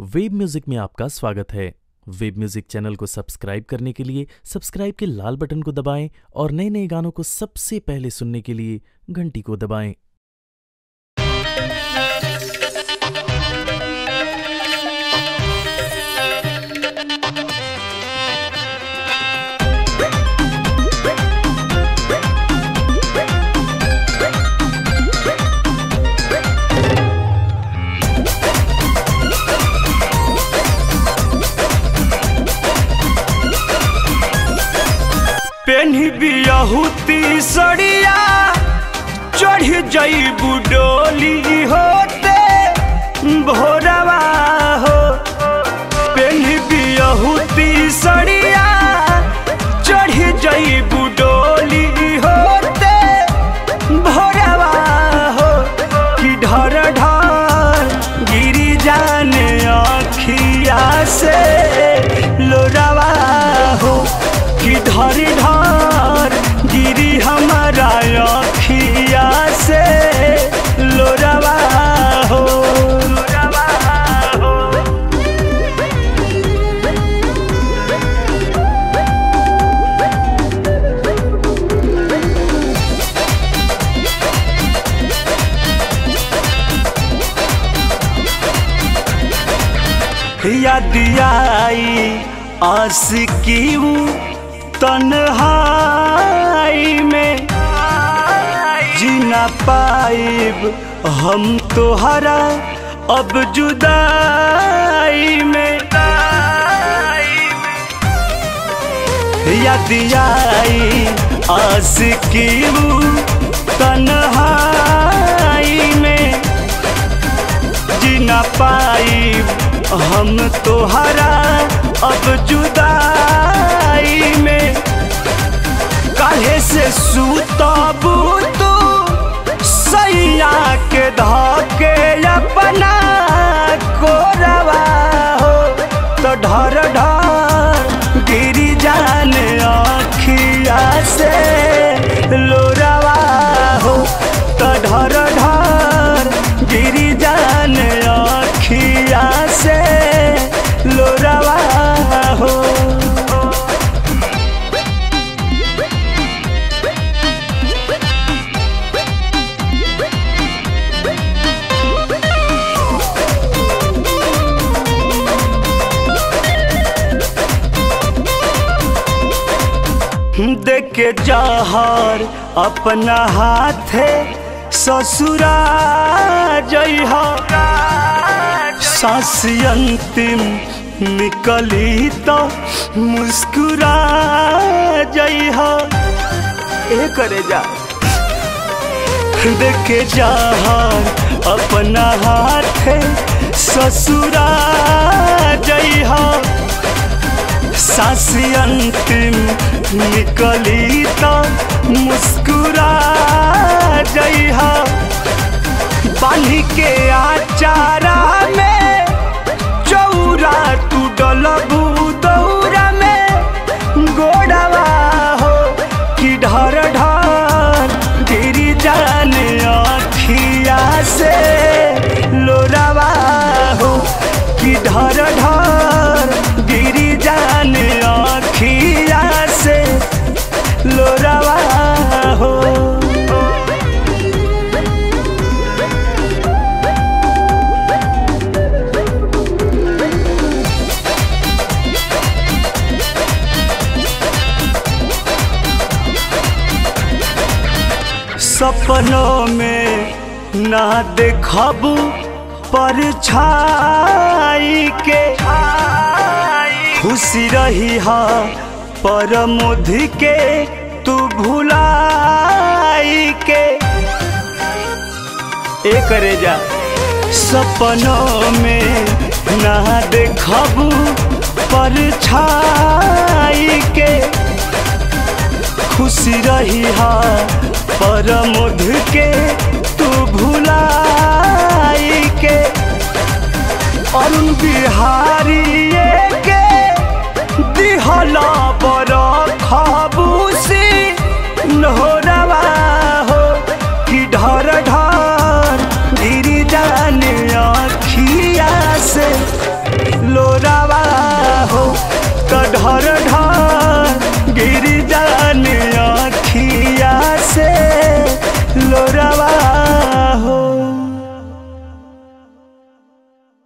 Web music में आपका स्वागत है। वेब म्यूजिक चैनल को सब्सक्राइब करने के लिए सब्सक्राइब के लाल बटन को दबाएं और नए नए गानों को सबसे पहले सुनने के लिए घंटी को दबाएं। पेन्ही बियाहुती सड़िया चढ़ जईबू डोली होते भोरवा हो। पेन्ही बियाहुती सड़िया चढ़ जईबू डोली होते भोरवा हो। कि ढर ढर गिरी जाने अखिया से लोरावा हो। कि ढर ढर गिरी हमारा अखिया से लोरावा हो। याद आई आशिकी तन्हाई में जीना पाइब हम तोहरा अब जुदाई में। याद आई आशिकी तन्हाई में जीना पाइब हम तोहरा अब जुदाई में। काहे से सुतबू तू सैया के धके अपना कोरवा हो। तो ढर ढर गिरी जाने अखिया से लोरावा हो। तो ढर ढर गिरी जाने अखिया से लोरावा हो। देखे जहर अपना हाथे ससुरा जइहा। सांस अंतिम निकली तो मुस्कुरा जइहा। ए करे जा देखे जहर अपना हाथे ससुरा जइहा। सांस अंतिम निकली तो मुस्कुरा जइहा। बांधी के आचारा में चौरा तू डलबू दौरा में गोड़वा हो। कि ढर ढर गिरी जाने अखिया से लोरावा हो। कि ढर ढर गिरी जाने अखिया से लोरावा हो। सपनों में ना देखबू परछाई के खुशी रही हा परमोधि के तू भुलाई के। ए करे जा सपनों में ना देखबू परछाई के खुशी रही हा परमोधि के तू भुलाई के। अरुण बिहारी के दिहला बर खबूसी न हो